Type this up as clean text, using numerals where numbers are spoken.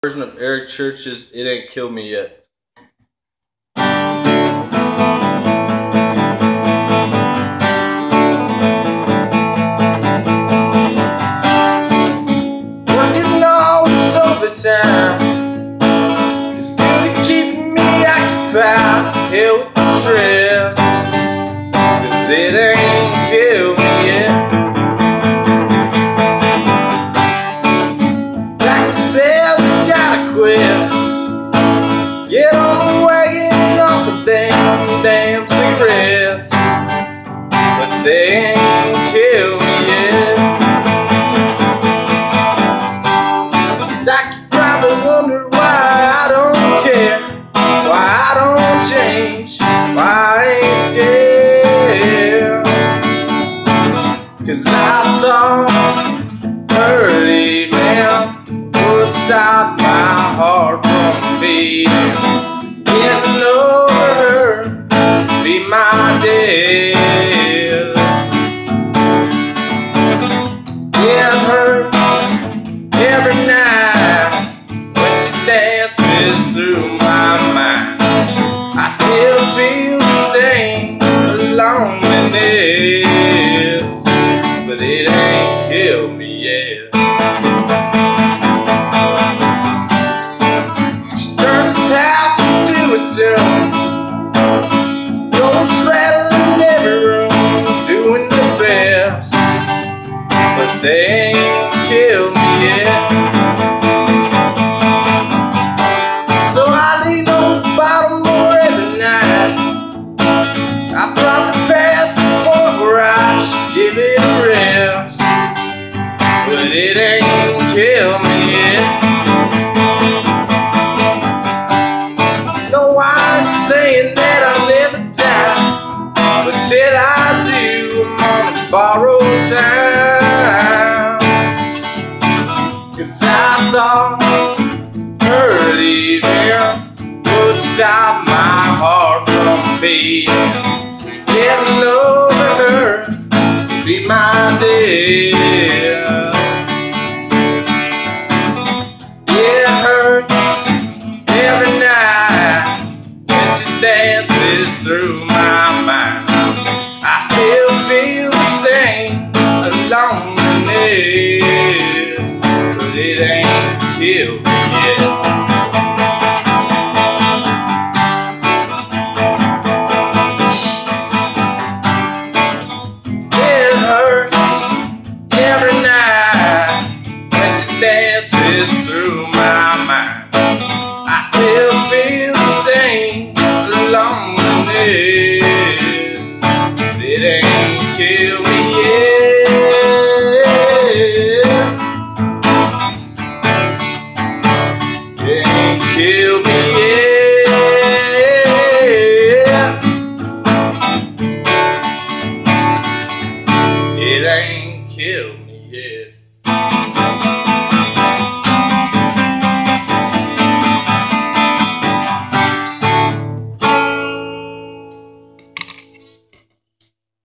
Version of Eric Church's "It Ain't Killed Me Yet." Working all this overtime is good at keeping me occupied. Hell with the stress, 'cause it ain't killed me yet. Doctor says I gotta quit. Get on the wagon off of them damn cigarettes, but they ain't killed me yet. Doctor probably wonder why I don't care, why I don't change, why I ain't scared. 'Cause I thought her leaving would stop my heart from beating. Getting over her be my death. It hurts every night when she dances through my mind. I still feel the stain of loneliness, but it ain't killed me yet. She turned this house into a tomb. Ghosts rattling every room, doing their best, but they ain't killed me yet. So I lean on the bottom more every night. I probably passed the point where I should give it a rest, but it ain't killed me yet. No, I ain't saying that I'll never die, but till I do, I'm on borrowed time. 'Cause I thought her leaving would stop my heart from beating. Getting over her be my death. It hurts every night when she dances through my mind. I still feel the stain of loneliness, but it ain't killed me yet.